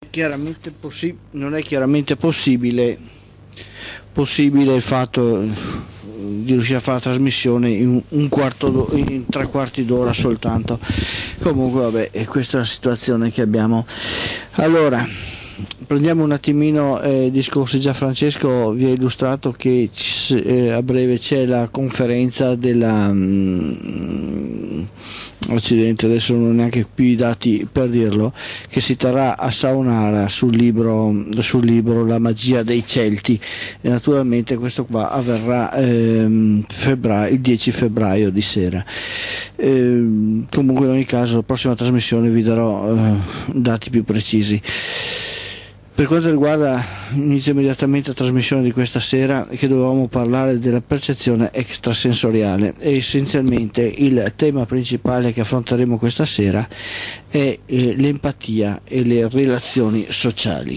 Non è chiaramente possibile il fatto di riuscire a fare la trasmissione in 3 quarti d'ora soltanto. Comunque vabbè, questa è la situazione che abbiamo. Allora, prendiamo un attimino i discorsi. Già Francesco vi ha illustrato che a breve c'è la conferenza della Occidente, adesso non ho neanche più i dati per dirlo, che si terrà a Saonara sul libro La magia dei Celti, e naturalmente questo qua avverrà il 10 febbraio di sera. Comunque in ogni caso la prossima trasmissione vi darò dati più precisi. Per quanto riguarda, inizio immediatamente la trasmissione di questa sera, che dovevamo parlare della percezione extrasensoriale, e essenzialmente il tema principale che affronteremo questa sera è l'empatia e le relazioni sociali.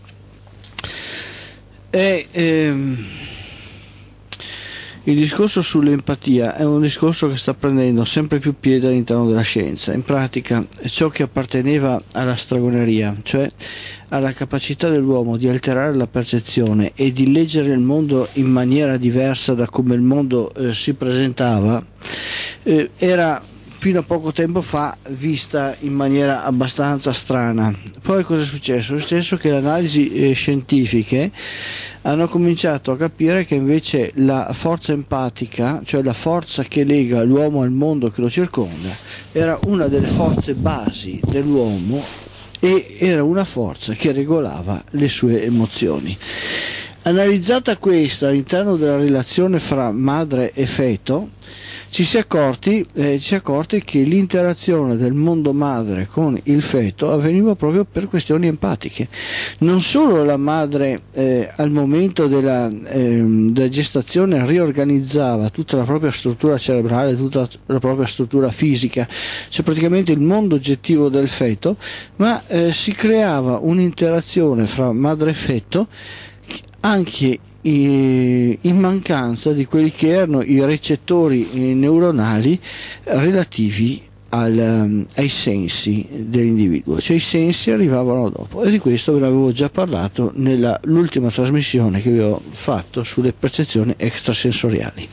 Il discorso sull'empatia è un discorso che sta prendendo sempre più piede all'interno della scienza. In pratica, ciò che apparteneva alla stregoneria, cioè alla capacità dell'uomo di alterare la percezione e di leggere il mondo in maniera diversa da come il mondo si presentava, era fino a poco tempo fa vista in maniera abbastanza strana. Poi cosa è successo? È successo che le analisi scientifiche hanno cominciato a capire che invece la forza empatica, cioè la forza che lega l'uomo al mondo che lo circonda, era una delle forze basi dell'uomo e era una forza che regolava le sue emozioni. Analizzata questa all'interno della relazione fra madre e feto, ci si è accorti che l'interazione del mondo madre con il feto avveniva proprio per questioni empatiche. Non solo la madre al momento della gestazione riorganizzava tutta la propria struttura cerebrale, tutta la propria struttura fisica, cioè praticamente il mondo oggettivo del feto, ma si creava un'interazione fra madre e feto anche in mancanza di quelli che erano i recettori neuronali relativi ai sensi dell'individuo, cioè i sensi arrivavano dopo, e di questo ve ne avevo già parlato nell'ultima trasmissione che vi ho fatto sulle percezioni extrasensoriali.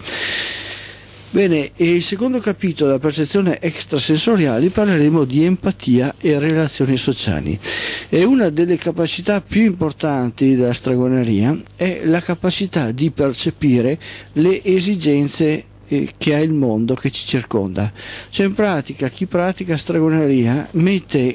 Bene, e il secondo capitolo della percezione extrasensoriale parleremo di empatia e relazioni sociali. E una delle capacità più importanti della stregoneria è la capacità di percepire le esigenze che ha il mondo che ci circonda. Cioè in pratica chi pratica stregoneria mette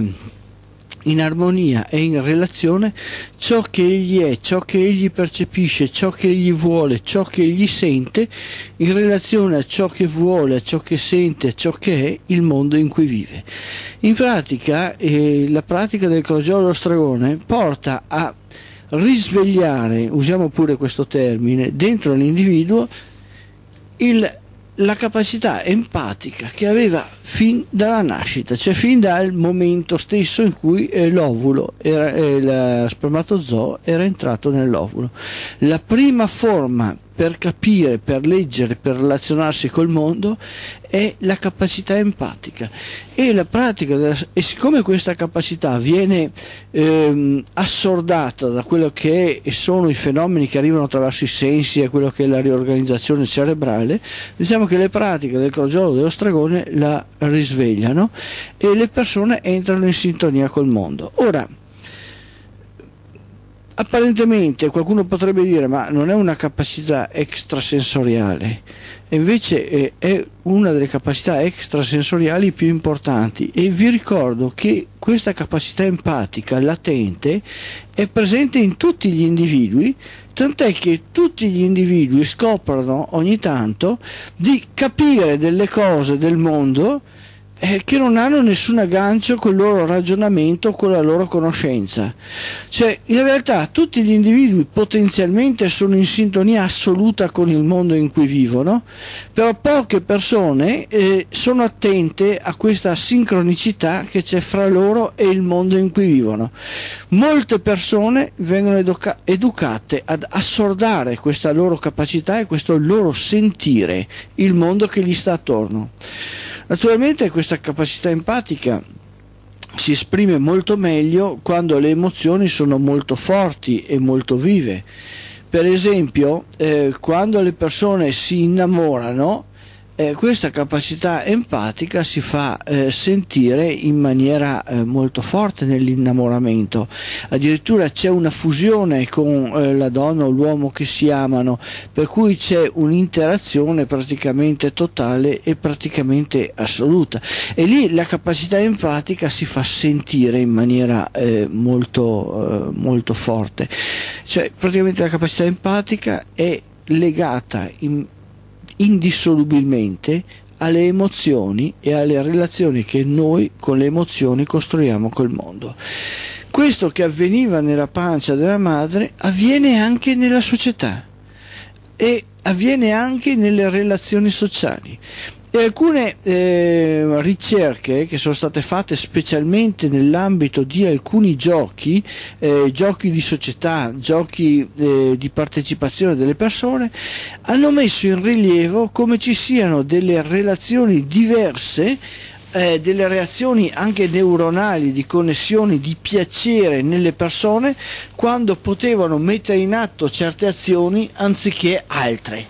in armonia e in relazione ciò che egli è, ciò che egli percepisce, ciò che egli vuole, ciò che egli sente, in relazione a ciò che vuole, a ciò che sente, a ciò che è il mondo in cui vive. In pratica, la pratica del crogiolo dello stregone porta a risvegliare, usiamo pure questo termine, dentro l'individuo la capacità empatica che aveva fin dalla nascita, cioè fin dal momento stesso in cui l'ovulo lo spermatozoo era entrato nell'ovulo. La prima forma per capire, per leggere, per relazionarsi col mondo è la capacità empatica, e la pratica e siccome questa capacità viene assordata da quello che sono i fenomeni che arrivano attraverso i sensi e quello che è la riorganizzazione cerebrale, diciamo che le pratiche del crogiolo dello stregone la risvegliano e le persone entrano in sintonia col mondo. Ora, apparentemente qualcuno potrebbe dire ma non è una capacità extrasensoriale, e invece è una delle capacità extrasensoriali più importanti, e vi ricordo che questa capacità empatica latente è presente in tutti gli individui, tant'è che tutti gli individui scoprono ogni tanto di capire delle cose del mondo che non hanno nessun aggancio col loro ragionamento, con la loro conoscenza. Cioè in realtà tutti gli individui potenzialmente sono in sintonia assoluta con il mondo in cui vivono, però poche persone sono attente a questa sincronicità che c'è fra loro e il mondo in cui vivono. Molte persone vengono educate ad assordare questa loro capacità e questo loro sentire il mondo che gli sta attorno. Naturalmente questa capacità empatica si esprime molto meglio quando le emozioni sono molto forti e molto vive. Per esempio, quando le persone si innamorano, questa capacità empatica si fa sentire in maniera molto forte nell'innamoramento. Addirittura c'è una fusione con la donna o l'uomo che si amano, per cui c'è un'interazione praticamente totale e praticamente assoluta, e lì la capacità empatica si fa sentire in maniera molto forte. Cioè, praticamente la capacità empatica è legata indissolubilmente alle emozioni e alle relazioni che noi con le emozioni costruiamo col mondo. Questo che avveniva nella pancia della madre avviene anche nella società e avviene anche nelle relazioni sociali. E alcune ricerche che sono state fatte specialmente nell'ambito di alcuni giochi di società, giochi di partecipazione delle persone, hanno messo in rilievo come ci siano delle relazioni diverse, delle reazioni anche neuronali, di connessioni di piacere nelle persone quando potevano mettere in atto certe azioni anziché altre.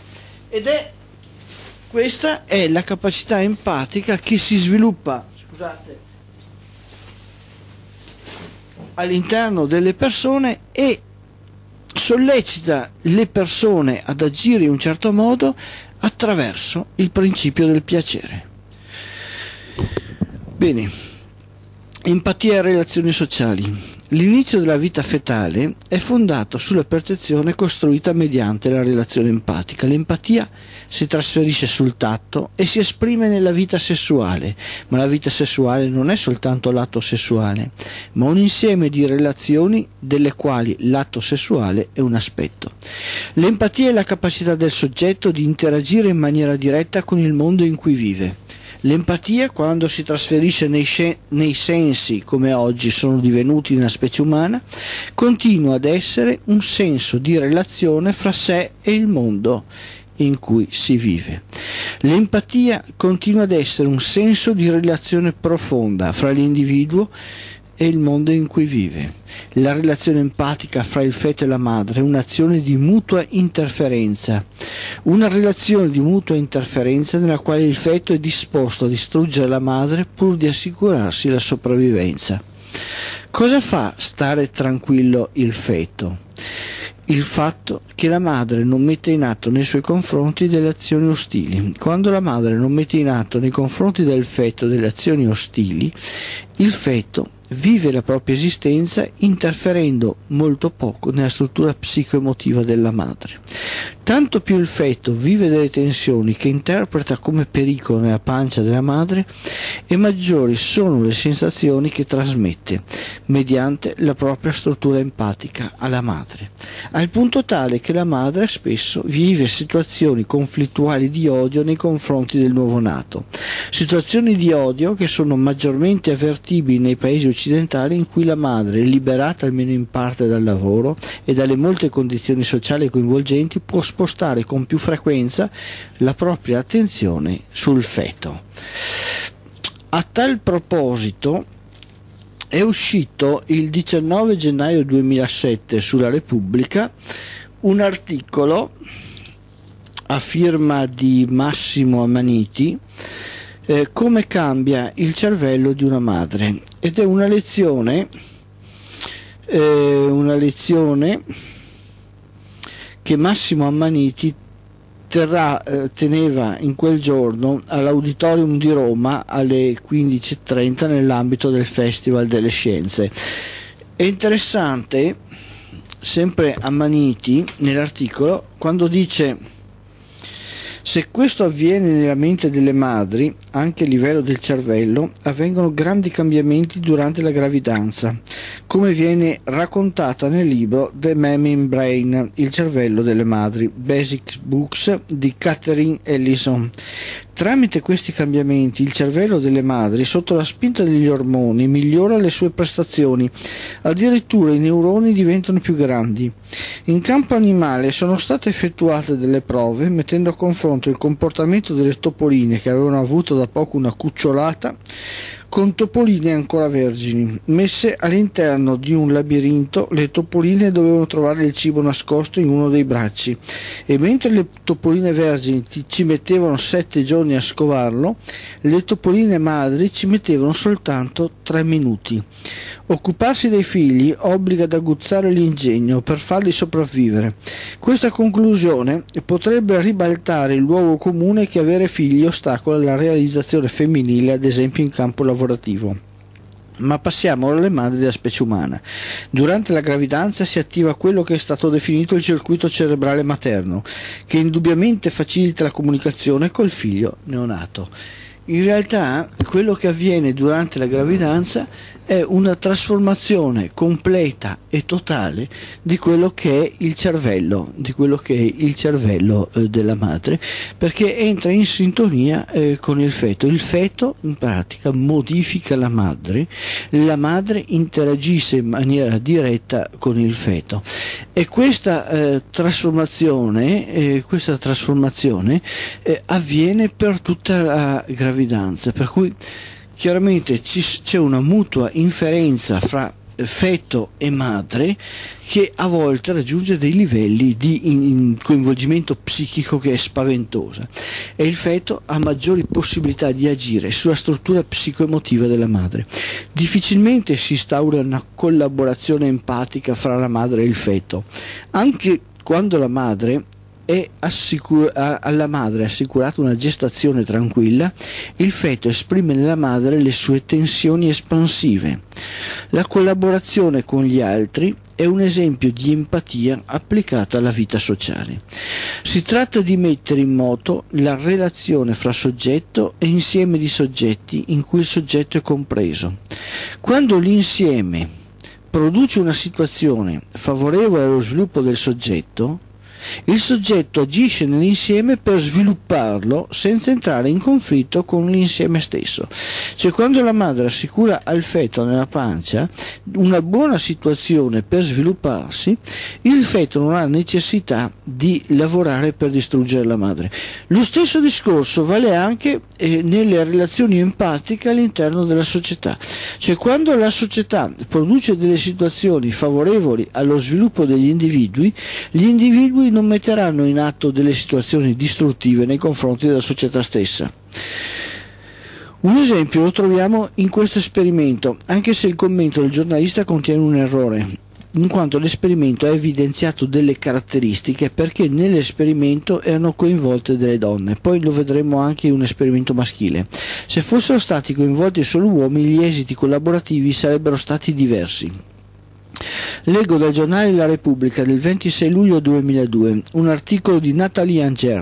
Questa è la capacità empatica che si sviluppa, all'interno delle persone e sollecita le persone ad agire in un certo modo attraverso il principio del piacere. Bene, empatia e relazioni sociali. L'inizio della vita fetale è fondato sulla percezione costruita mediante la relazione empatica. L'empatia si trasferisce sul tatto e si esprime nella vita sessuale, ma la vita sessuale non è soltanto l'atto sessuale, ma un insieme di relazioni delle quali l'atto sessuale è un aspetto. L'empatia è la capacità del soggetto di interagire in maniera diretta con il mondo in cui vive. L'empatia, quando si trasferisce nei sensi, come oggi sono divenuti nella specie umana, continua ad essere un senso di relazione fra sé e il mondo in cui si vive. L'empatia continua ad essere un senso di relazione profonda fra l'individuo e il mondo in cui vive. La relazione empatica fra il feto e la madre è un'azione di mutua interferenza, una relazione di mutua interferenza nella quale il feto è disposto a distruggere la madre pur di assicurarsi la sopravvivenza. Cosa fa stare tranquillo il feto? Il fatto che la madre non mette in atto nei suoi confronti delle azioni ostili. Quando la madre non mette in atto nei confronti del feto delle azioni ostili, il feto vive la propria esistenza interferendo molto poco nella struttura psicoemotiva della madre. Tanto più il feto vive delle tensioni che interpreta come pericolo nella pancia della madre, e maggiori sono le sensazioni che trasmette mediante la propria struttura empatica alla madre, al punto tale che la madre spesso vive situazioni conflittuali di odio nei confronti del nuovo nato, situazioni di odio che sono maggiormente avvertibili nei paesi occidentali in cui la madre, liberata almeno in parte dal lavoro e dalle molte condizioni sociali coinvolgenti, può spostare con più frequenza la propria attenzione sul feto. A tal proposito è uscito il 19 gennaio 2007 sulla Repubblica un articolo a firma di Massimo Amaniti, come cambia il cervello di una madre, ed è una lezione che Massimo Amaniti teneva in quel giorno all'Auditorium di Roma alle 15:30 nell'ambito del Festival delle Scienze. È interessante, sempre Amaniti nell'articolo, quando dice: se questo avviene nella mente delle madri, anche a livello del cervello, avvengono grandi cambiamenti durante la gravidanza, come viene raccontata nel libro The Mamming Brain, il cervello delle madri, Basic Books di Catherine Ellison. Tramite questi cambiamenti il cervello delle madri, sotto la spinta degli ormoni, migliora le sue prestazioni, addirittura i neuroni diventano più grandi. In campo animale sono state effettuate delle prove mettendo a confronto il comportamento delle topoline che avevano avuto da poco una cucciolata con topoline ancora vergini. Messe all'interno di un labirinto, le topoline dovevano trovare il cibo nascosto in uno dei bracci, e mentre le topoline vergini ci mettevano 7 giorni a scovarlo, le topoline madri ci mettevano soltanto 3 minuti. Occuparsi dei figli obbliga ad aguzzare l'ingegno per farli sopravvivere. Questa conclusione potrebbe ribaltare il luogo comune che avere figli ostacola la realizzazione femminile, ad esempio in campo lavorativo. Ma passiamo alle madri della specie umana. Durante la gravidanza si attiva quello che è stato definito il circuito cerebrale materno, che indubbiamente facilita la comunicazione col figlio neonato. In realtà quello che avviene durante la gravidanza è una trasformazione completa e totale di quello che è il cervello, della madre, perché entra in sintonia con il feto. Il feto in pratica modifica la madre interagisce in maniera diretta con il feto, e questa trasformazione avviene per tutta la gravidanza, per cui chiaramente c'è una mutua inferenza fra feto e madre che a volte raggiunge dei livelli di coinvolgimento psichico che è spaventosa, e il feto ha maggiori possibilità di agire sulla struttura psicoemotiva della madre. Difficilmente si instaura una collaborazione empatica fra la madre e il feto, anche quando alla madre è assicurata una gestazione tranquilla. Il feto esprime nella madre le sue tensioni espansive. La collaborazione con gli altri è un esempio di empatia applicata alla vita sociale. Si tratta di mettere in moto la relazione fra soggetto e insieme di soggetti in cui il soggetto è compreso. Quando l'insieme produce una situazione favorevole allo sviluppo del soggetto, il soggetto agisce nell'insieme per svilupparlo senza entrare in conflitto con l'insieme stesso. Cioè, quando la madre assicura al feto nella pancia una buona situazione per svilupparsi, il feto non ha necessità di lavorare per distruggere la madre. Lo stesso discorso vale anche nelle relazioni empatiche all'interno della società. Cioè, quando la società produce delle situazioni favorevoli allo sviluppo degli individui, gli individui non metteranno in atto delle situazioni distruttive nei confronti della società stessa. Un esempio lo troviamo in questo esperimento, anche se il commento del giornalista contiene un errore, in quanto l'esperimento ha evidenziato delle caratteristiche, perché nell'esperimento erano coinvolte delle donne. Poi lo vedremo anche in un esperimento maschile. Se fossero stati coinvolti solo uomini, gli esiti collaborativi sarebbero stati diversi. Leggo dal giornale La Repubblica del 26 luglio 2002 un articolo di Nathalie Anger.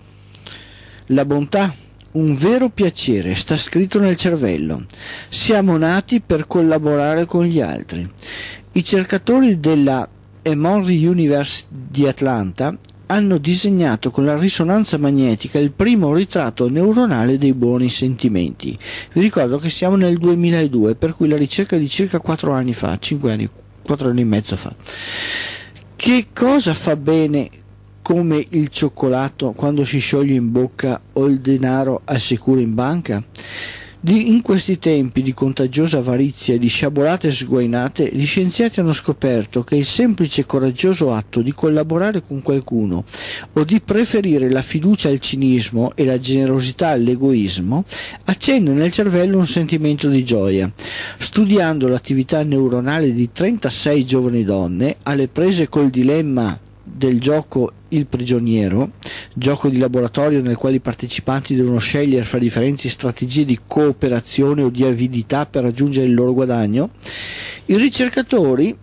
La bontà, un vero piacere, sta scritto nel cervello. Siamo nati per collaborare con gli altri. I cercatori della Emory University di Atlanta hanno disegnato con la risonanza magnetica il primo ritratto neuronale dei buoni sentimenti. Vi ricordo che siamo nel 2002, per cui la ricerca di circa 4 anni fa, 4 anni e mezzo fa. Che cosa fa bene come il cioccolato quando si scioglie in bocca o il denaro al sicuro in banca? In questi tempi di contagiosa avarizia e di sciabolate sguainate, gli scienziati hanno scoperto che il semplice e coraggioso atto di collaborare con qualcuno o di preferire la fiducia al cinismo e la generosità all'egoismo accende nel cervello un sentimento di gioia. Studiando l'attività neuronale di 36 giovani donne alle prese col dilemma del gioco Il prigioniero, gioco di laboratorio nel quale i partecipanti devono scegliere fra differenti strategie di cooperazione o di avidità per raggiungere il loro guadagno, i ricercatori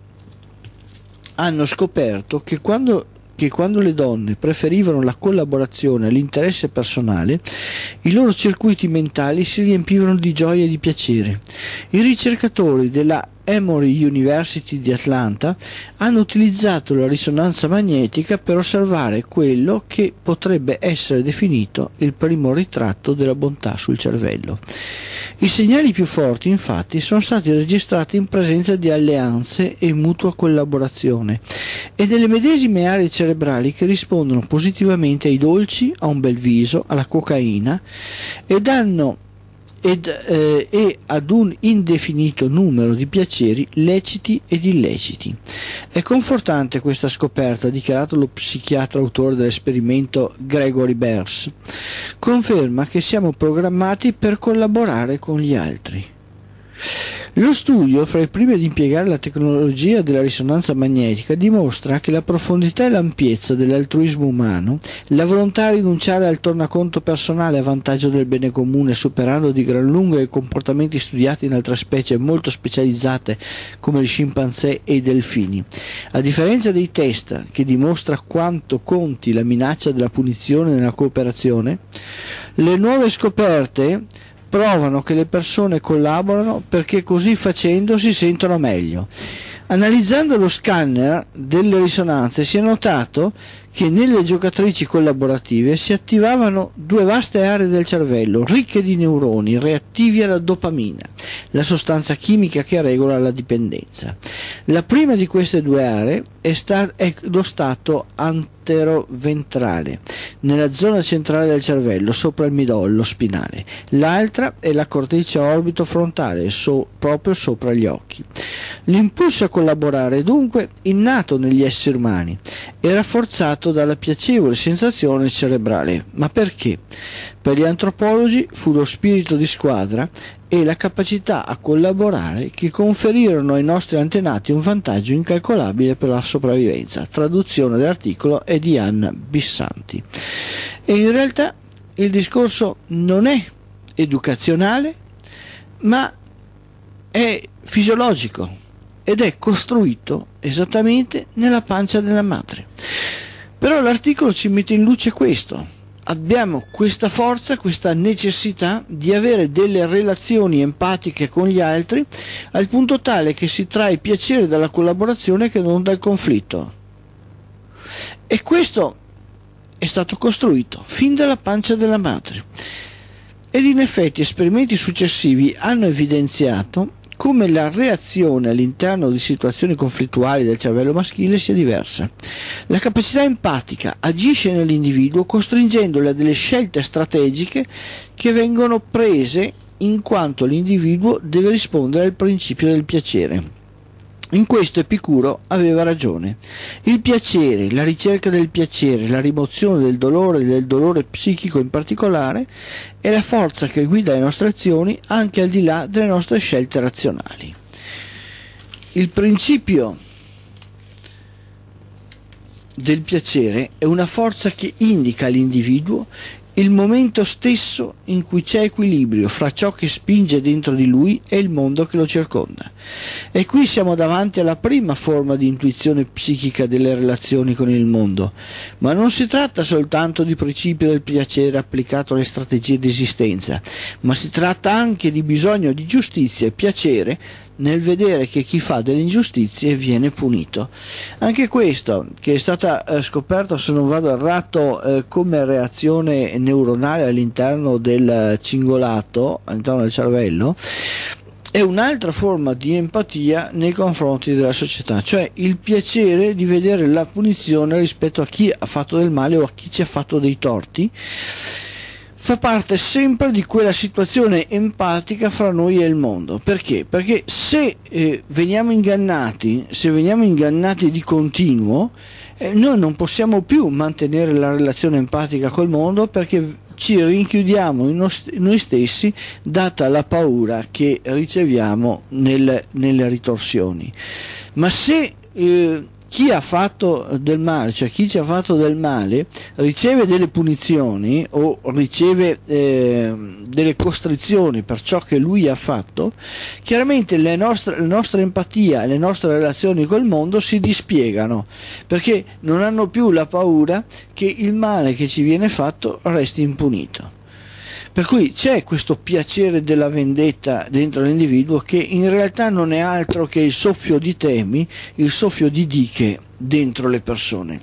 hanno scoperto che quando le donne preferivano la collaborazione all'interesse personale, i loro circuiti mentali si riempivano di gioia e di piacere. I ricercatori della Emory University di Atlanta hanno utilizzato la risonanza magnetica per osservare quello che potrebbe essere definito il primo ritratto della bontà sul cervello. I segnali più forti, infatti, sono stati registrati in presenza di alleanze e mutua collaborazione e delle medesime aree cerebrali che rispondono positivamente ai dolci, a un bel viso, alla cocaina, ed hanno e ad un indefinito numero di piaceri leciti ed illeciti. È confortante questa scoperta, ha dichiarato lo psichiatra autore dell'esperimento Gregory Bers. Conferma che siamo programmati per collaborare con gli altri. Lo studio, fra i primi ad impiegare la tecnologia della risonanza magnetica, dimostra che la profondità e l'ampiezza dell'altruismo umano, la volontà di rinunciare al tornaconto personale a vantaggio del bene comune, superando di gran lunga i comportamenti studiati in altre specie molto specializzate come il scimpanzé e i delfini. A differenza dei test che dimostra quanto conti la minaccia della punizione nella cooperazione, le nuove scoperte provano che le persone collaborano perché così facendo si sentono meglio. Analizzando lo scanner delle risonanze si è notato che nelle giocatrici collaborative si attivavano due vaste aree del cervello ricche di neuroni reattivi alla dopamina, la sostanza chimica che regola la dipendenza. La prima di queste due aree è lo stato anteroventrale, nella zona centrale del cervello, sopra il midollo spinale. L'altra è la corteccia orbitofrontale, proprio sopra gli occhi. L'impulso a collaborare è dunque innato negli esseri umani e rafforzato dalla piacevole sensazione cerebrale. Ma perché? Per gli antropologi fu lo spirito di squadra e la capacità a collaborare che conferirono ai nostri antenati un vantaggio incalcolabile per la sopravvivenza. Traduzione dell'articolo è di Anna Bissanti. E in realtà il discorso non è educazionale, ma è fisiologico ed è costruito esattamente nella pancia della madre. Però l'articolo ci mette in luce questo: abbiamo questa forza, questa necessità di avere delle relazioni empatiche con gli altri, al punto tale che si trae piacere dalla collaborazione che non dal conflitto. E questo è stato costruito fin dalla pancia della madre. Ed in effetti esperimenti successivi hanno evidenziato come la reazione all'interno di situazioni conflittuali del cervello maschile sia diversa. La capacità empatica agisce nell'individuo costringendolo a delle scelte strategiche che vengono prese in quanto l'individuo deve rispondere al principio del piacere. In questo Epicuro aveva ragione. Il piacere, la ricerca del piacere, la rimozione del dolore psichico in particolare, è la forza che guida le nostre azioni anche al di là delle nostre scelte razionali. Il principio del piacere è una forza che indica all'individuo il momento stesso in cui c'è equilibrio fra ciò che spinge dentro di lui e il mondo che lo circonda. E qui siamo davanti alla prima forma di intuizione psichica delle relazioni con il mondo, ma non si tratta soltanto di principio del piacere applicato alle strategie di esistenza, ma si tratta anche di bisogno di giustizia e piacere nel vedere che chi fa delle ingiustizie viene punito. Anche questo, che è stata scoperto, se non vado errato, come reazione neuronale all'interno del cingolato, all'interno del cervello, è un'altra forma di empatia nei confronti della società, cioè il piacere di vedere la punizione rispetto a chi ha fatto del male o a chi ci ha fatto dei torti. Fa parte sempre di quella situazione empatica fra noi e il mondo. Perché? Perché se veniamo ingannati di continuo, noi non possiamo più mantenere la relazione empatica col mondo, perché ci rinchiudiamo in noi stessi, data la paura che riceviamo nelle ritorsioni. Ma se chi ha fatto del male, cioè chi ci ha fatto del male, riceve delle punizioni o riceve delle costrizioni per ciò che lui ha fatto, chiaramente la nostra empatia e le nostre relazioni col mondo si dispiegano, perché non hanno più la paura che il male che ci viene fatto resti impunito. Per cui c'è questo piacere della vendetta dentro l'individuo, che in realtà non è altro che il soffio di temi, il soffio di diche dentro le persone.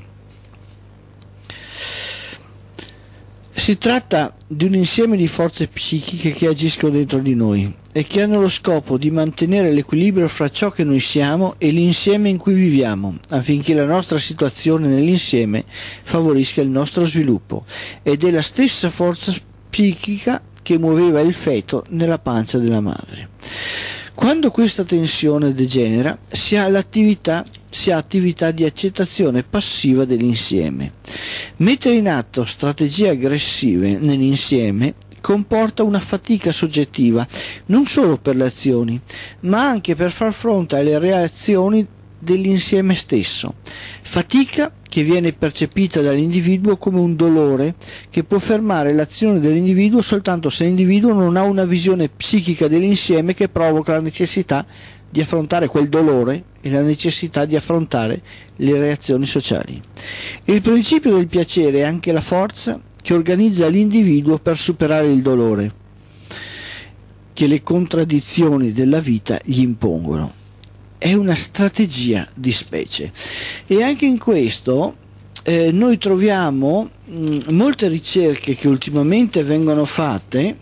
Si tratta di un insieme di forze psichiche che agiscono dentro di noi e che hanno lo scopo di mantenere l'equilibrio fra ciò che noi siamo e l'insieme in cui viviamo, affinché la nostra situazione nell'insieme favorisca il nostro sviluppo. Ed è la stessa forza psichica che muoveva il feto nella pancia della madre. Quando questa tensione degenera, si ha attività di accettazione passiva dell'insieme. Mettere in atto strategie aggressive nell'insieme comporta una fatica soggettiva, non solo per le azioni, ma anche per far fronte alle reazioni dell'insieme stesso. Fatica che viene percepita dall'individuo come un dolore che può fermare l'azione dell'individuo soltanto se l'individuo non ha una visione psichica dell'insieme che provoca la necessità di affrontare quel dolore e la necessità di affrontare le reazioni sociali. Il principio del piacere è anche la forza che organizza l'individuo per superare il dolore che le contraddizioni della vita gli impongono. È una strategia di specie, e anche in questo noi troviamo molte ricerche che ultimamente vengono fatte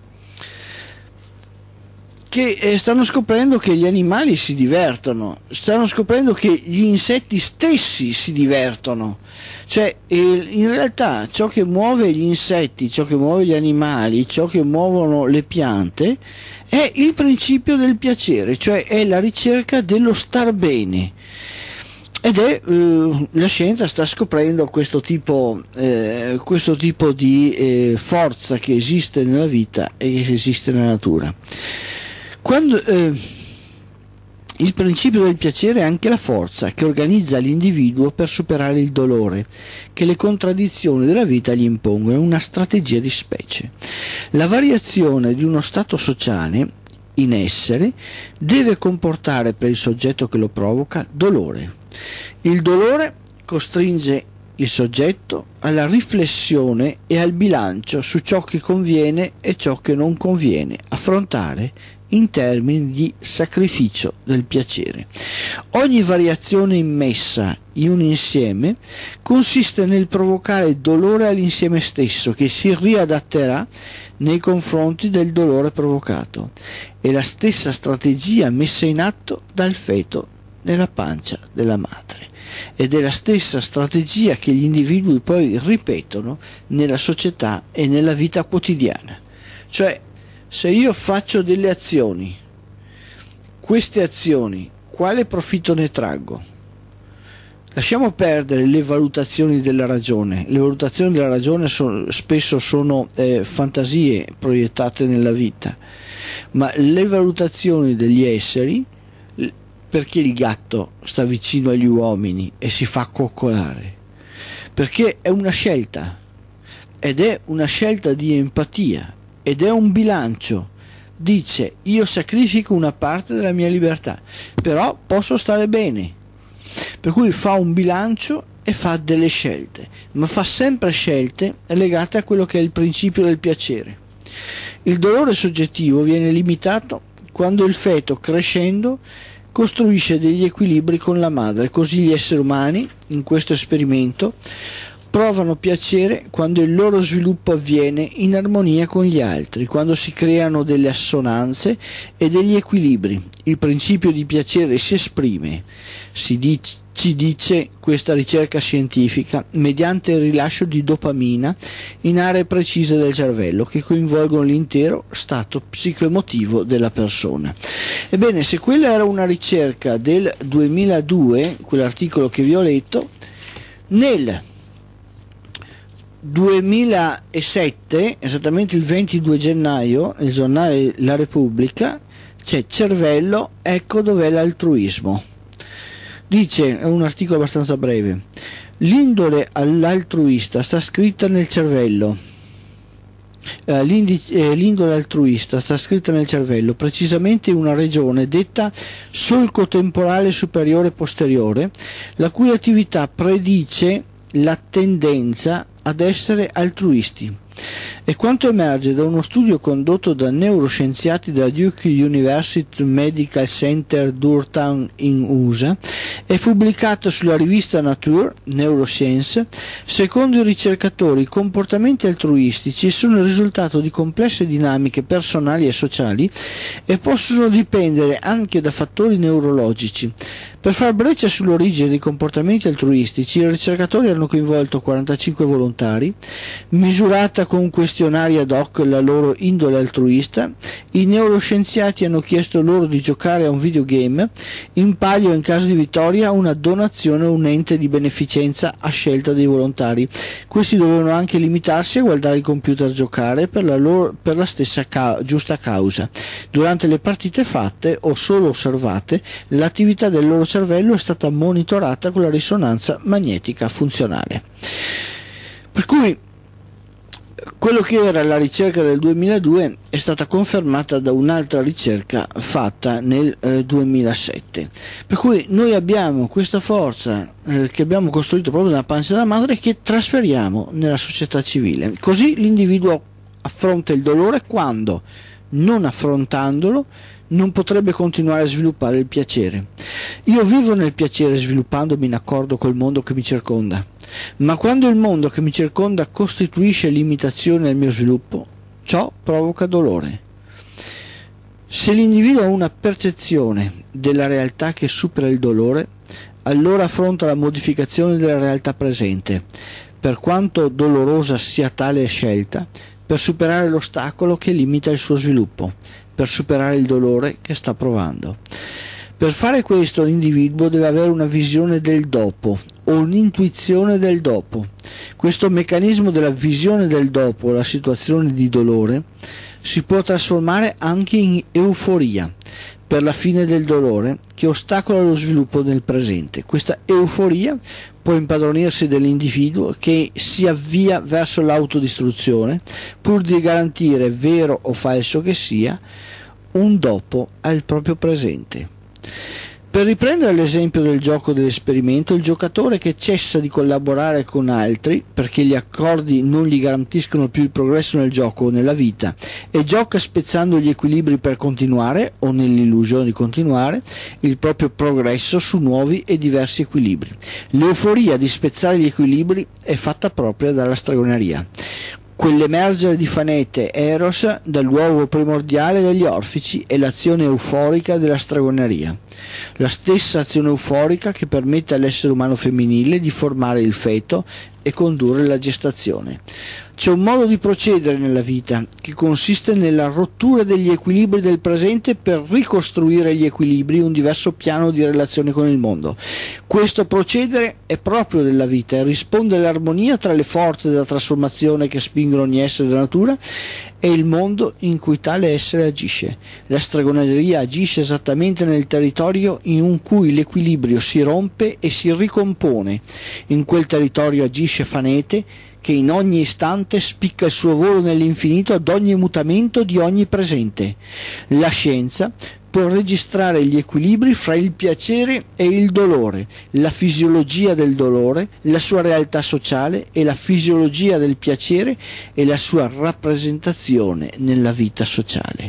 che stanno scoprendo che gli animali si divertono, stanno scoprendo che gli insetti stessi si divertono, cioè in realtà ciò che muove gli insetti, ciò che muove gli animali, ciò che muovono le piante è il principio del piacere, cioè è la ricerca dello star bene. Ed è la scienza sta scoprendo questo tipo di forza che esiste nella vita e che esiste nella natura. Quando il principio del piacere è anche la forza che organizza l'individuo per superare il dolore che le contraddizioni della vita gli impongono, è una strategia di specie. La variazione di uno stato sociale in essere deve comportare per il soggetto che lo provoca dolore. Il dolore costringe il soggetto alla riflessione e al bilancio su ciò che conviene e ciò che non conviene affrontare in termini di sacrificio del piacere. Ogni variazione immessa in un insieme consiste nel provocare dolore all'insieme stesso, che si riadatterà nei confronti del dolore provocato. È la stessa strategia messa in atto dal feto nella pancia della madre, ed è la stessa strategia che gli individui poi ripetono nella società e nella vita quotidiana. Cioè, se io faccio delle azioni, queste azioni, quale profitto ne traggo? Lasciamo perdere le valutazioni della ragione. Le valutazioni della ragione spesso sono fantasie proiettate nella vita, ma le valutazioni degli esseri, perché il gatto sta vicino agli uomini e si fa coccolare? Perché è una scelta, ed è una scelta di empatia, ed è un bilancio. Dice: io sacrifico una parte della mia libertà, però posso stare bene. Per cui fa un bilancio e fa delle scelte, ma fa sempre scelte legate a quello che è il principio del piacere. Il dolore soggettivo viene limitato quando il feto, crescendo, costruisce degli equilibri con la madre. Così gli esseri umani, in questo esperimento, provano piacere quando il loro sviluppo avviene in armonia con gli altri, quando si creano delle assonanze e degli equilibri. Il principio di piacere si esprime, ci dice questa ricerca scientifica, mediante il rilascio di dopamina in aree precise del cervello che coinvolgono l'intero stato psicoemotivo della persona. Ebbene, se quella era una ricerca del 2002, quell'articolo che vi ho letto, nel 2007, esattamente il 22 gennaio, nel giornale La Repubblica, c'è cervello, ecco dov'è l'altruismo. Dice, è un articolo abbastanza breve: l'indole all'altruista sta scritta nel cervello. L'indole altruista sta scritta nel cervello, precisamente in una regione detta solco temporale superiore posteriore, la cui attività predice la tendenza ad essere altruisti. E quanto emerge da uno studio condotto da neuroscienziati della Duke University Medical Center Durham in USA e pubblicato sulla rivista Nature Neuroscience, secondo i ricercatori i comportamenti altruistici sono il risultato di complesse dinamiche personali e sociali e possono dipendere anche da fattori neurologici. Per far breccia sull'origine dei comportamenti altruistici, i ricercatori hanno coinvolto 45 volontari volontari, misurata con questionari ad hoc la loro indole altruista, i neuroscienziati hanno chiesto loro di giocare a un videogame, in palio in caso di vittoria una donazione o un ente di beneficenza a scelta dei volontari. Questi dovevano anche limitarsi a guardare il computer giocare per la stessa giusta causa. Durante le partite fatte o solo osservate, l'attività del loro cervello è stata monitorata con la risonanza magnetica funzionale. Per cui quello che era la ricerca del 2002 è stata confermata da un'altra ricerca fatta nel 2007. Per cui noi abbiamo questa forza che abbiamo costruito proprio nella pancia della madre, che trasferiamo nella società civile. Così l'individuo affronta il dolore quando, non affrontandolo, non potrebbe continuare a sviluppare il piacere. Io vivo nel piacere sviluppandomi in accordo col mondo che mi circonda, ma quando il mondo che mi circonda costituisce limitazione al mio sviluppo, ciò provoca dolore. Se l'individuo ha una percezione della realtà che supera il dolore, allora affronta la modificazione della realtà presente, per quanto dolorosa sia tale scelta, per superare l'ostacolo che limita il suo sviluppo, per superare il dolore che sta provando. Per fare questo l'individuo deve avere una visione del dopo o un'intuizione del dopo. Questo meccanismo della visione del dopo, la situazione di dolore, si può trasformare anche in euforia per la fine del dolore che ostacola lo sviluppo del presente. Questa euforia può impadronirsi dell'individuo che si avvia verso l'autodistruzione pur di garantire, vero o falso che sia, un dopo al proprio presente. Per riprendere l'esempio del gioco dell'esperimento, il giocatore che cessa di collaborare con altri perché gli accordi non gli garantiscono più il progresso nel gioco o nella vita e gioca spezzando gli equilibri per continuare, o nell'illusione di continuare, il proprio progresso su nuovi e diversi equilibri. L'euforia di spezzare gli equilibri è fatta propria dalla stregoneria. Quell'emergere di Fanete, Eros, dal luogo primordiale degli orfici è l'azione euforica della stregoneria. La stessa azione euforica che permette all'essere umano femminile di formare il feto e condurre la gestazione. C'è un modo di procedere nella vita che consiste nella rottura degli equilibri del presente per ricostruire gli equilibri, un diverso piano di relazione con il mondo. Questo procedere è proprio della vita e risponde all'armonia tra le forze della trasformazione che spingono ogni essere della natura e il mondo in cui tale essere agisce. La stregoneria agisce esattamente nel territorio in cui l'equilibrio si rompe e si ricompone. In quel territorio agisce Fanete, che in ogni istante spicca il suo volo nell'infinito ad ogni mutamento di ogni presente. La scienza può registrare gli equilibri fra il piacere e il dolore, la fisiologia del dolore, la sua realtà sociale e la fisiologia del piacere e la sua rappresentazione nella vita sociale.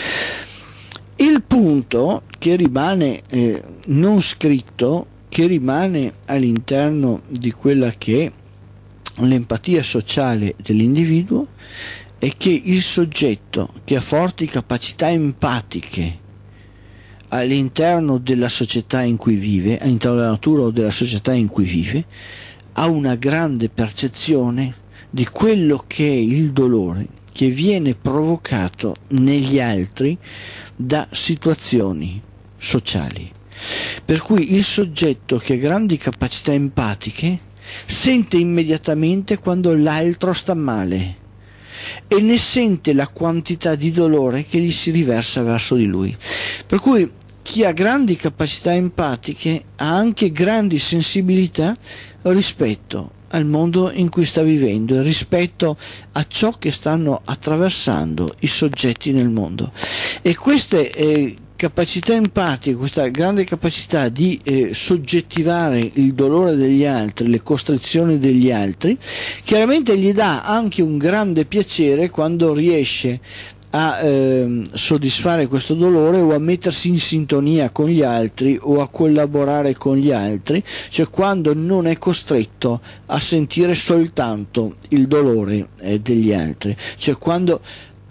Il punto che rimane non scritto, che rimane all'interno di quella che è l'empatia sociale dell'individuo, è che il soggetto che ha forti capacità empatiche all'interno della società in cui vive, all'interno della natura o della società in cui vive, ha una grande percezione di quello che è il dolore che viene provocato negli altri da situazioni sociali. Per cui il soggetto che ha grandi capacità empatiche sente immediatamente quando l'altro sta male e ne sente la quantità di dolore che gli si riversa verso di lui. Per cui chi ha grandi capacità empatiche ha anche grandi sensibilità rispetto al mondo in cui sta vivendo e rispetto a ciò che stanno attraversando i soggetti nel mondo. E queste capacità empatiche, questa grande capacità di soggettivare il dolore degli altri, le costrizioni degli altri, chiaramente gli dà anche un grande piacere quando riesce a soddisfare questo dolore o a mettersi in sintonia con gli altri o a collaborare con gli altri, cioè quando non è costretto a sentire soltanto il dolore degli altri, cioè quando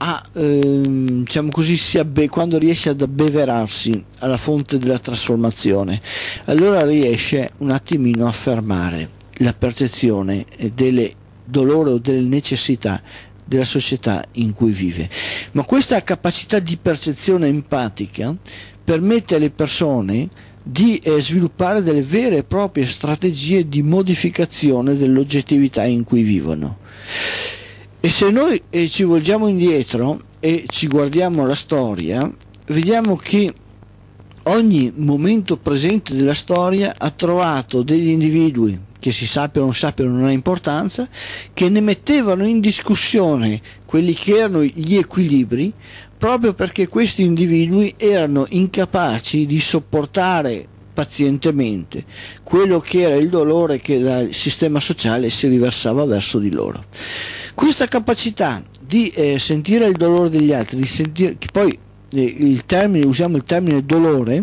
diciamo così, quando riesce ad abbeverarsi alla fonte della trasformazione, allora riesce un attimino a fermare la percezione delle dolore o delle necessità della società in cui vive. Ma questa capacità di percezione empatica permette alle persone di sviluppare delle vere e proprie strategie di modificazione dell'oggettività in cui vivono. E se noi ci volgiamo indietro e ci guardiamo la storia, vediamo che ogni momento presente della storia ha trovato degli individui, che si sappiano o non sappiano non ha importanza, che ne mettevano in discussione quelli che erano gli equilibri, proprio perché questi individui erano incapaci di sopportare pazientemente quello che era il dolore che dal sistema sociale si riversava verso di loro. Questa capacità di sentire il dolore degli altri, di sentire, che poi usiamo il termine dolore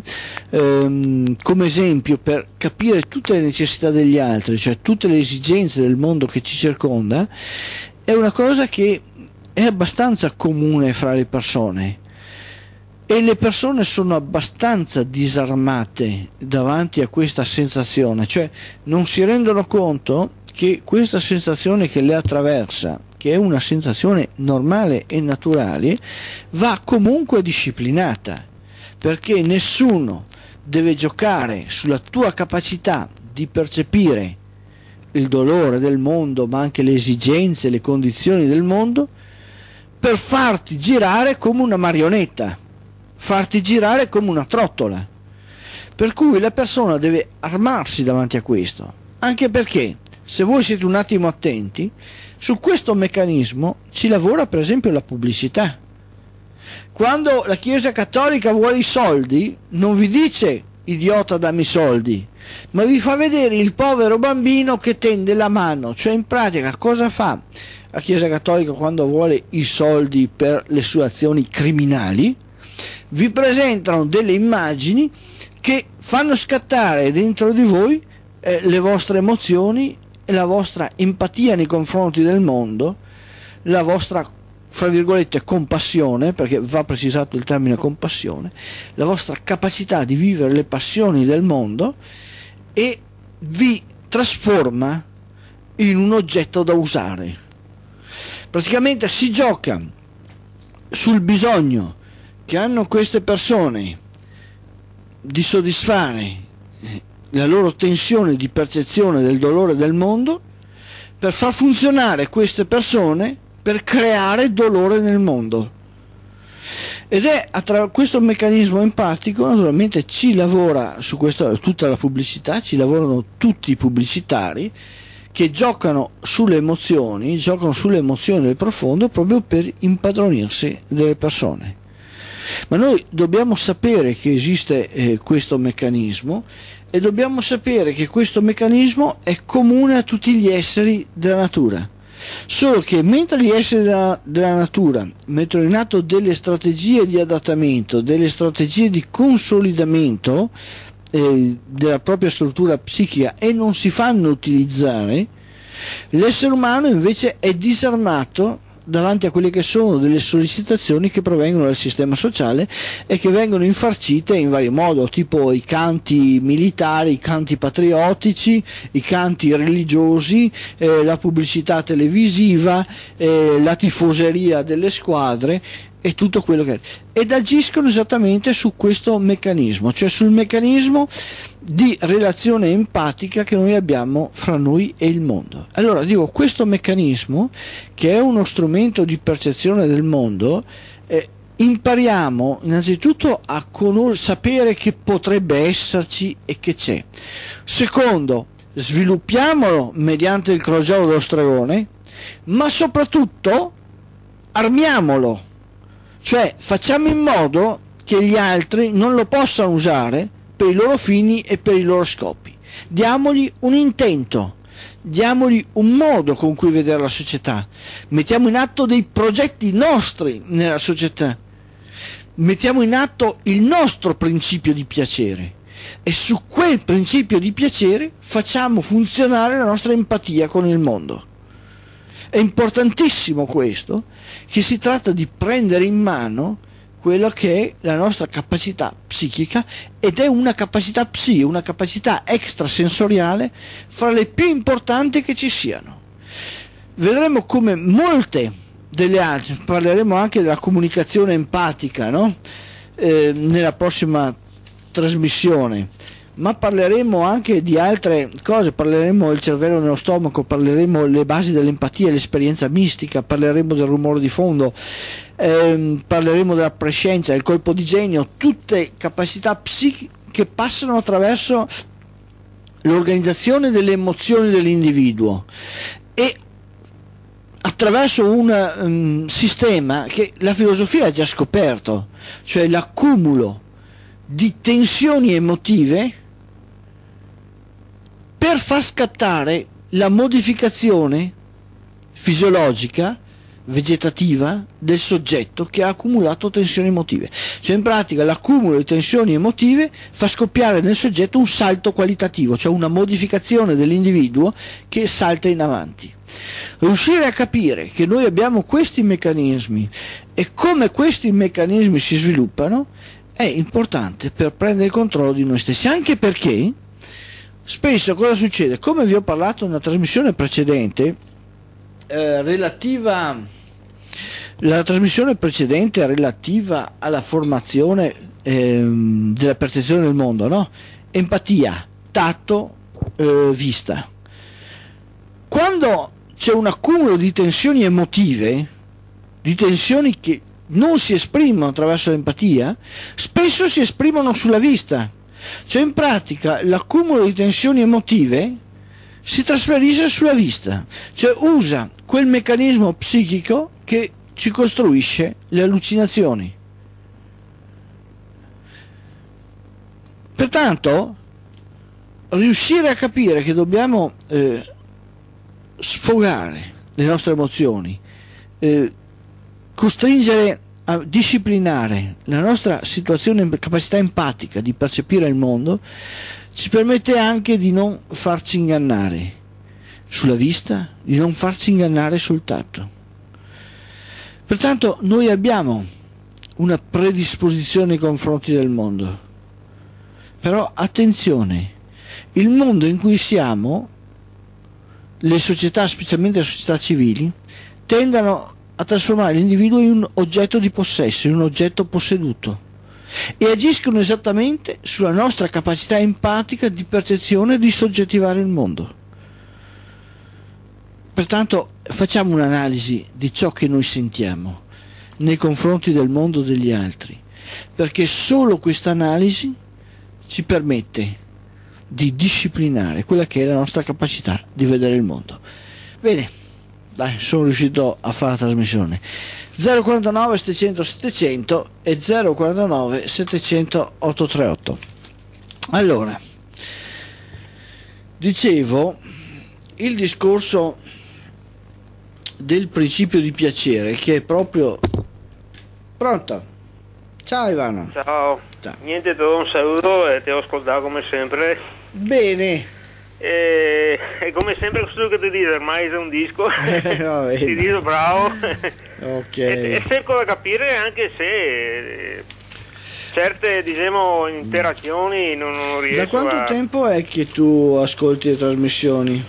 come esempio per capire tutte le necessità degli altri, cioè tutte le esigenze del mondo che ci circonda, è una cosa che è abbastanza comune fra le persone, e le persone sono abbastanza disarmate davanti a questa sensazione, cioè non si rendono conto che questa sensazione che le attraversa, che è una sensazione normale e naturale, va comunque disciplinata, perché nessuno deve giocare sulla tua capacità di percepire il dolore del mondo, ma anche le esigenze, le condizioni del mondo, per farti girare come una marionetta, farti girare come una trottola. Per cui la persona deve armarsi davanti a questo, anche perché, se voi siete un attimo attenti, su questo meccanismo ci lavora per esempio la pubblicità. Quando la Chiesa Cattolica vuole i soldi, non vi dice idiota dammi i soldi, ma vi fa vedere il povero bambino che tende la mano. Cioè, in pratica, cosa fa la Chiesa Cattolica quando vuole i soldi per le sue azioni criminali? Vi presentano delle immagini che fanno scattare dentro di voi le vostre emozioni e la vostra empatia nei confronti del mondo, la vostra, fra virgolette, compassione, perché va precisato il termine compassione, la vostra capacità di vivere le passioni del mondo, e vi trasforma in un oggetto da usare. Praticamente si gioca sul bisogno che hanno queste persone di soddisfare la loro tensione di percezione del dolore del mondo, per far funzionare queste persone per creare dolore nel mondo. Ed è attraverso questo meccanismo empatico, naturalmente ci lavora su questo, tutta la pubblicità, ci lavorano tutti i pubblicitari che giocano sulle emozioni del profondo, proprio per impadronirsi delle persone. Ma noi dobbiamo sapere che esiste questo meccanismo, e dobbiamo sapere che questo meccanismo è comune a tutti gli esseri della natura. Solo che mentre gli esseri della natura mettono in atto delle strategie di adattamento, delle strategie di consolidamento della propria struttura psichica e non si fanno utilizzare, l'essere umano invece è disarmato davanti a quelle che sono delle sollecitazioni che provengono dal sistema sociale e che vengono infarcite in vario modo, tipo i canti militari, i canti patriottici, i canti religiosi, la pubblicità televisiva, la tifoseria delle squadre e tutto quello che è, ed agiscono esattamente su questo meccanismo, cioè sul meccanismo di relazione empatica che noi abbiamo fra noi e il mondo. Allora dico, questo meccanismo, che è uno strumento di percezione del mondo, impariamo innanzitutto a sapere che potrebbe esserci e che c'è. Secondo, sviluppiamolo mediante il crogiolo dello stregone, ma soprattutto armiamolo, cioè facciamo in modo che gli altri non lo possano usare per i loro fini e per i loro scopi. Diamogli un intento, diamogli un modo con cui vedere la società, mettiamo in atto dei progetti nostri nella società, mettiamo in atto il nostro principio di piacere, e su quel principio di piacere facciamo funzionare la nostra empatia con il mondo. È importantissimo questo, che si tratta di prendere in mano quello che è la nostra capacità psichica, ed è una capacità una capacità extrasensoriale fra le più importanti che ci siano. vedremo come molte delle altre, parleremo anche della comunicazione empatica, no? Nella prossima trasmissione, ma parleremo anche di altre cose, parleremo del cervello nello stomaco, parleremo le basi dell'empatia, l'esperienza mistica, parleremo del rumore di fondo, parleremo della prescienza, del colpo di genio, tutte capacità psichiche che passano attraverso l'organizzazione delle emozioni dell'individuo e attraverso un sistema che la filosofia ha già scoperto, cioè l'accumulo di tensioni emotive per far scattare la modificazione fisiologica, vegetativa del soggetto che ha accumulato tensioni emotive. Cioè in pratica l'accumulo di tensioni emotive fa scoppiare nel soggetto un salto qualitativo, cioè una modificazione dell'individuo che salta in avanti. Riuscire a capire che noi abbiamo questi meccanismi e come questi meccanismi si sviluppano è importante per prendere il controllo di noi stessi, anche perché spesso cosa succede? Come vi ho parlato nella trasmissione precedente, relativa alla formazione della percezione del mondo, no? Empatia, tatto, vista. Quando c'è un accumulo di tensioni emotive, di tensioni che non si esprimono attraverso l'empatia, spesso si esprimono sulla vista. Cioè in pratica l'accumulo di tensioni emotive si trasferisce sulla vista, cioè usa quel meccanismo psichico che ci costruisce le allucinazioni. Pertanto riuscire a capire che dobbiamo sfogare le nostre emozioni, costringere a disciplinare la nostra situazione, capacità empatica di percepire il mondo, ci permette anche di non farci ingannare sulla vista, di non farci ingannare sul tatto. Pertanto noi abbiamo una predisposizione nei confronti del mondo, però attenzione, il mondo in cui siamo, le società, specialmente le società civili, tendono a trasformare l'individuo in un oggetto di possesso, in un oggetto posseduto, e agiscono esattamente sulla nostra capacità empatica di percezione di soggettivare il mondo. Pertanto facciamo un'analisi di ciò che noi sentiamo nei confronti del mondo degli altri, perché solo questa analisi ci permette di disciplinare quella che è la nostra capacità di vedere il mondo. Bene, dai, sono riuscito a fare la trasmissione. 049 700 700 e 049 700 838. Allora, dicevo, il discorso del principio di piacere, che è proprio... Pronto? Ciao Ivano. Ciao. Ciao. Niente, ti do un saluto e ti ho ascoltato come sempre. Bene. E come sempre questo che ti dico, ormai sei un disco. Ti dico bravo. Ok. E cerco di capire anche se certe, diciamo, interazioni non riesco a... Da quanto tempo è che tu ascolti le trasmissioni?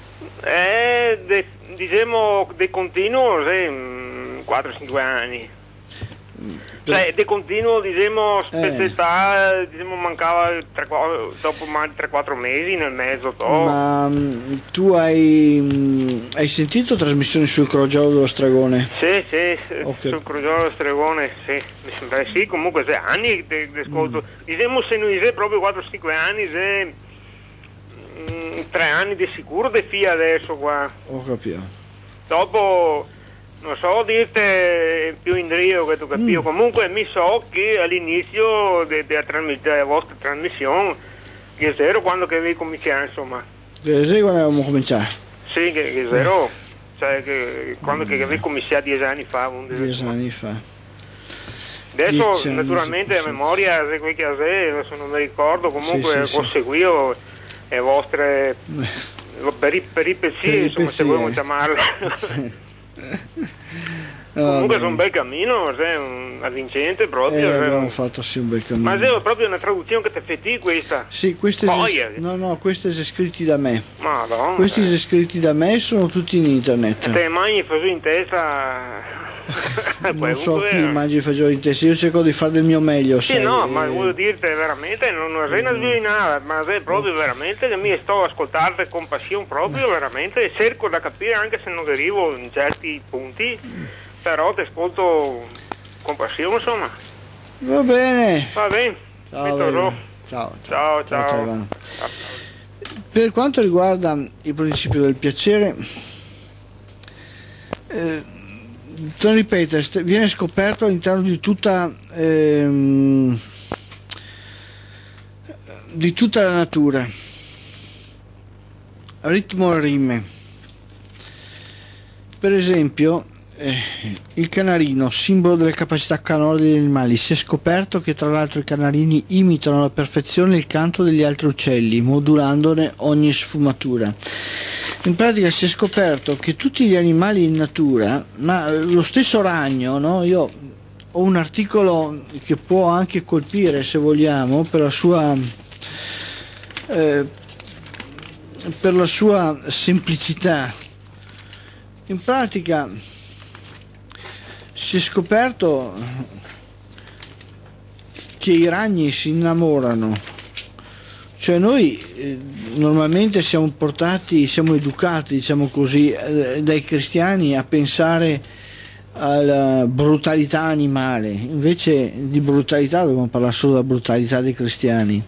Diciamo di continuo, 4-5 anni. Cioè, di continuo, diciamo, specialità, diciamo, mancava dopo 3-4 mesi nel mezzo. Ma tu hai sentito trasmissioni sul Crogiolo dello Stregone? Sì, sul Crogiolo dello Stregone, sì. Mi sembra sì, comunque se anni di ascolto. Diciamo, se non è proprio 4-5 anni, se 3 anni di sicuro di FIA adesso qua. Ho capito. Dopo... non so dirti più in rio che tu capisci, comunque mi so che all'inizio della vostra trasmissione, che zero quando che vi cominciate, insomma. Che zero quando abbiamo cominciato? Sì, che zero, cioè che quando che vi cominciate 10 anni fa. 10 anni fa. Adesso naturalmente a memoria, se quel che adesso non mi ricordo, comunque ho seguito le vostre peripezie, insomma, se vogliamo chiamarle. Comunque è un bel cammino, avvincente proprio. Abbiamo fatto sì un bel cammino. Ma è proprio una traduzione che ti fai te questa? Sì, queste queste sono scritti da me. Madonna. Questi sono scritti da me, sono tutti in internet. Te mangi fagioli in testa. Non so chi mangi fagioli in testa, io cerco di fare del mio meglio. Sì, no, ma voglio dirti veramente, non è una sviolinata, ma è proprio veramente che mi sto ascoltando con passione proprio, veramente, e cerco da capire anche se non arrivo in certi punti, però ti ascolto con passione, insomma. Va bene. Va bene. Ciao Ivano. Per quanto riguarda il principio del piacere, te lo ripeto, viene scoperto all'interno di tutta la natura, ritmo e rime. Per esempio il canarino, simbolo delle capacità canore degli animali. Si è scoperto che tra l'altro i canarini imitano alla perfezione il canto degli altri uccelli, modulandone ogni sfumatura. In pratica si è scoperto che tutti gli animali in natura, ma lo stesso ragno, no? Io ho un articolo che può anche colpire, se vogliamo, per la sua semplicità. In pratica si è scoperto che i ragni si innamorano. Cioè noi normalmente siamo educati, diciamo così, dai cristiani a pensare alla brutalità animale, invece di brutalità dobbiamo parlare solo della brutalità dei cristiani.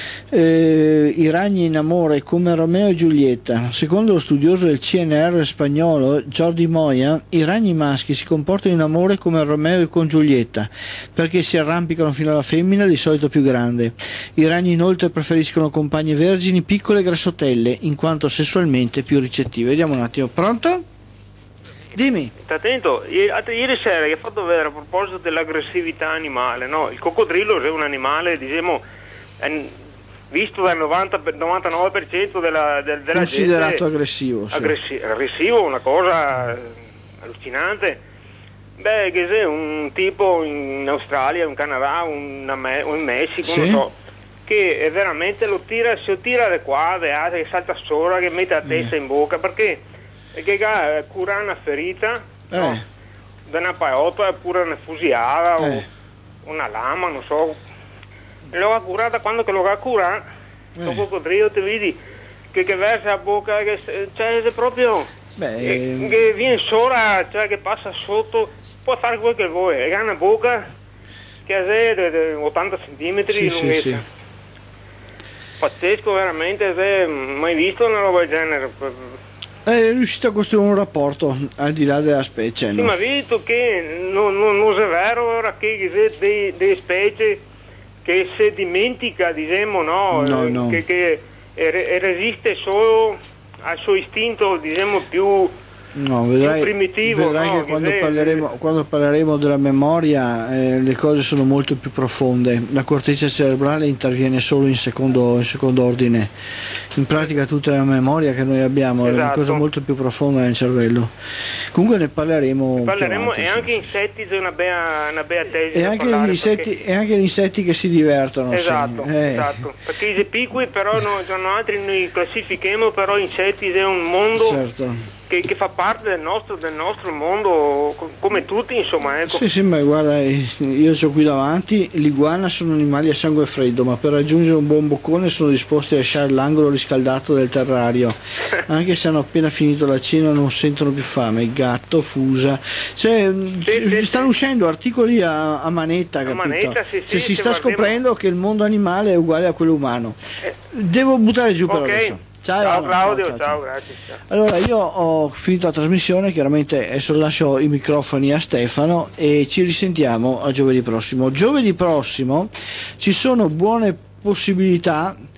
I ragni in amore come Romeo e Giulietta. Secondo lo studioso del CNR spagnolo Jordi Moya, i ragni maschi si comportano in amore come Romeo e con Giulietta, perché si arrampicano fino alla femmina, di solito più grande. I ragni inoltre preferiscono compagne vergini piccole e grassotelle, in quanto sessualmente più ricettive. Vediamo un attimo, pronto? Dimmi. Sta attento, ieri sera hai fatto vedere a proposito dell'aggressività animale, no? Il coccodrillo è un animale, diciamo, visto dal 99% della considerato gente, aggressivo, sì. Aggressivo, una cosa allucinante. Beh, che sei un tipo in Australia, in Canada, o in Messico, sì, non so, che è veramente se lo tira da qua, che salta sopra, che mette la testa in bocca, perché cura una ferita, no? Da una paiota, oppure una fusiata, o una lama, non so. L'ho curata quando lo va a curare, il coccodrillo ti vedi che versa la bocca, cioè è proprio che viene sopra, cioè che passa sotto, può fare quel che vuoi, ha una bocca che è 80 centimetri di lunghezza. Sì. Pazzesco veramente, mai visto una roba del genere. È riuscito a costruire un rapporto al di là della specie. Sì, no? ma visto che non è vero ora che delle specie che si dimentica, diciamo, no. Che resiste solo al suo istinto, diciamo, più primitivo. Vedrai che quando parleremo della memoria le cose sono molto più profonde. La corteccia cerebrale interviene solo in secondo ordine. In pratica tutta la memoria che noi abbiamo è una cosa molto più profonda nel cervello. Comunque ne parleremo più avanti, e anche insetti c'è una bella tesi e anche gli insetti che si divertono. Esatto. Perché i piccoli però sono altri, noi classifichiamo, però insetti è un mondo, certo, che fa parte del nostro mondo, come tutti, insomma, ecco. Sì, ma guarda, io ho qui davanti, l'iguana sono animali a sangue freddo, ma per raggiungere un buon boccone sono disposti a lasciare l'angolo riscaldato del terrario, anche se hanno appena finito la cena non sentono più fame. Il gatto, fusa, stanno uscendo articoli a manetta, capito? Si sta scoprendo che il mondo animale è uguale a quello umano. Devo buttare giù per adesso. Ciao Claudio, ciao, grazie. Ciao. Allora, io ho finito la trasmissione, chiaramente adesso lascio i microfoni a Stefano e ci risentiamo a giovedì prossimo. Giovedì prossimo ci sono buone possibilità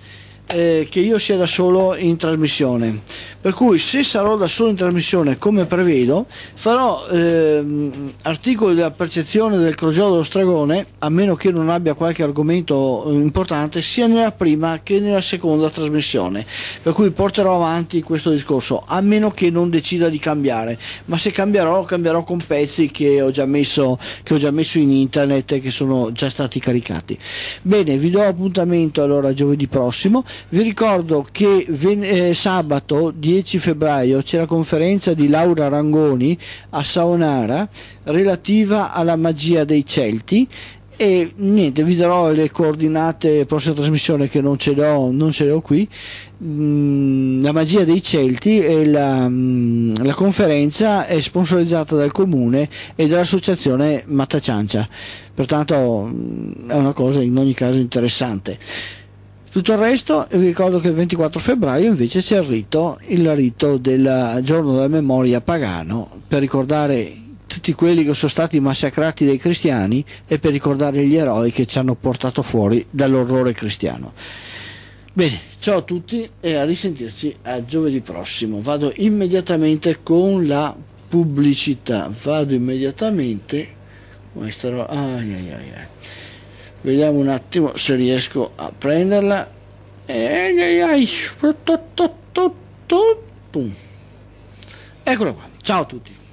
che io sia da solo in trasmissione, per cui se sarò da solo in trasmissione come prevedo farò articoli della percezione del crogiolo dello stregone, a meno che non abbia qualche argomento importante sia nella prima che nella seconda trasmissione, per cui porterò avanti questo discorso, a meno che non decida di cambiare, ma se cambierò con pezzi che ho già messo in internet e che sono già stati caricati. Bene, vi do appuntamento allora giovedì prossimo. Vi ricordo che sabato 10 febbraio c'è la conferenza di Laura Rangoni a Saonara relativa alla magia dei Celti, e niente, vi darò le coordinate prossima trasmissione, che non ce l'ho qui. La magia dei Celti, e la conferenza è sponsorizzata dal comune e dall'associazione Mattaciancia, pertanto è una cosa in ogni caso interessante. Tutto il resto vi ricordo che il 24 febbraio invece c'è il rito del giorno della memoria pagano, per ricordare tutti quelli che sono stati massacrati dai cristiani e per ricordare gli eroi che ci hanno portato fuori dall'orrore cristiano. Bene, ciao a tutti e a risentirci a giovedì prossimo. Vado immediatamente con la pubblicità, vediamo un attimo se riesco a prenderla. Eccola qua, ciao a tutti.